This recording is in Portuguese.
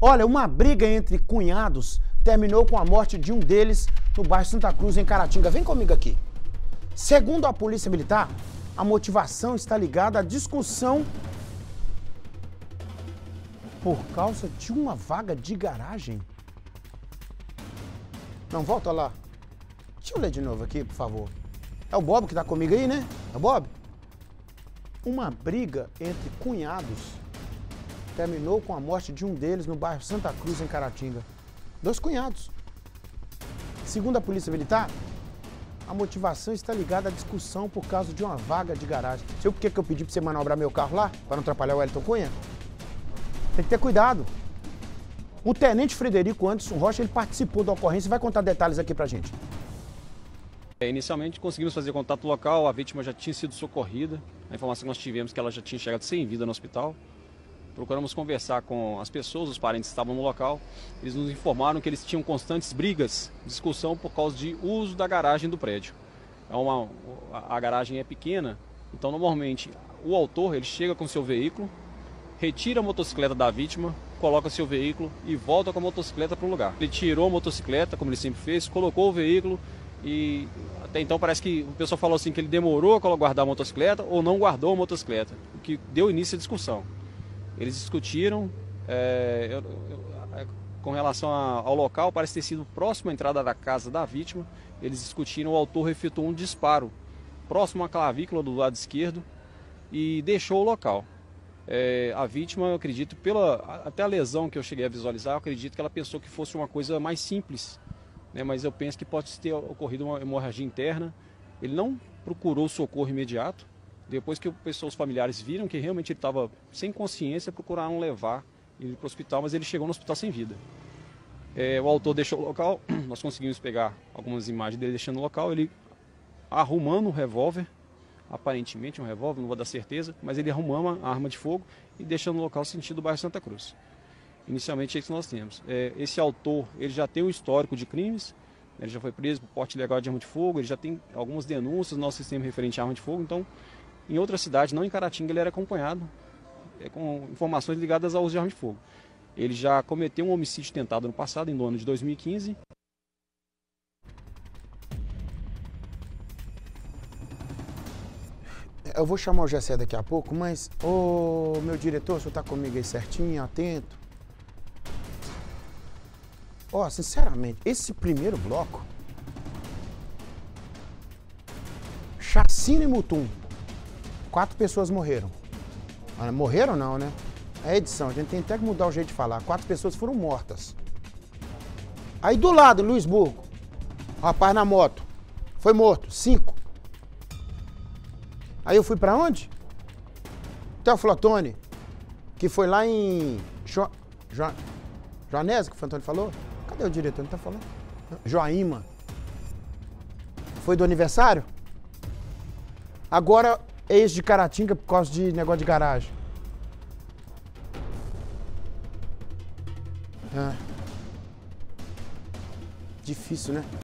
Olha, uma briga entre cunhados terminou com a morte de um deles no bairro Santa Cruz, em Caratinga. Vem comigo aqui. Segundo a Polícia Militar, a motivação está ligada à discussão por causa de uma vaga de garagem. Não, volta lá. Deixa eu ler de novo aqui, por favor. É o Bob que tá comigo aí, né? É o Bob? Uma briga entre cunhados terminou com a morte de um deles no bairro Santa Cruz, em Caratinga. 2 cunhados. Segundo a Polícia Militar, a motivação está ligada à discussão por causa de uma vaga de garagem. Sabe por que eu pedi para você manobrar meu carro lá? Para não atrapalhar o Wellington Cunha? Tem que ter cuidado. O tenente Frederico Anderson Rocha, ele participou da ocorrência e vai contar detalhes aqui pra gente. Inicialmente conseguimos fazer contato local, a vítima já tinha sido socorrida. A informação que nós tivemos é que ela já tinha chegado sem vida no hospital. Procuramos conversar com as pessoas, os parentes que estavam no local. Eles nos informaram que eles tinham constantes brigas, discussão por causa de uso da garagem do prédio. A garagem é pequena, então normalmente o autor ele chega com seu veículo, retira a motocicleta da vítima, coloca seu veículo e volta com a motocicleta para o lugar. Ele tirou a motocicleta, como ele sempre fez, colocou o veículo e até então parece que o pessoal falou assim que ele demorou a guardar a motocicleta ou não guardou a motocicleta, o que deu início à discussão. Eles discutiram com relação ao local, parece ter sido próximo à entrada da casa da vítima. Eles discutiram, o autor efetuou um disparo próximo à clavícula do lado esquerdo e deixou o local. A vítima, eu acredito, até a lesão que eu cheguei a visualizar, eu acredito que ela pensou que fosse uma coisa mais simples, né? Mas eu penso que pode ter ocorrido uma hemorragia interna. Ele não procurou socorro imediato. Depois que os familiares viram que realmente ele estava sem consciência, procuraram levar ele para o hospital, mas ele chegou no hospital sem vida. O autor deixou o local, nós conseguimos pegar algumas imagens dele deixando o local, ele arrumando um revólver, aparentemente um revólver, não vou dar certeza, mas ele arrumando a arma de fogo e deixando o local sentido do bairro Santa Cruz. Inicialmente é isso que nós temos. Esse autor ele já tem um histórico de crimes, ele já foi preso por porte ilegal de arma de fogo, ele já tem algumas denúncias no nosso sistema referente à arma de fogo, então em outra cidade, não em Caratinga, ele era acompanhado com informações ligadas ao uso de arma de fogo. Ele já cometeu um homicídio tentado no passado, no ano de 2015. Eu vou chamar o Gessé daqui a pouco, mas, meu diretor, o senhor tá comigo aí certinho, atento? Sinceramente, esse primeiro bloco, chacina e mutum. 4 pessoas morreram. Morreram não, né? É edição, a gente tem até que mudar o jeito de falar. 4 pessoas foram mortas. Aí do lado, em Luisburgo, o rapaz na moto, foi morto, 5. Aí eu fui pra onde? Teoflotone, que foi lá em Joanésia, que o Antônio falou? Cadê o diretor? Não tá falando? Joaíma. Foi do aniversário? Agora ex de Caratinga por causa de negócio de garagem. Difícil, né?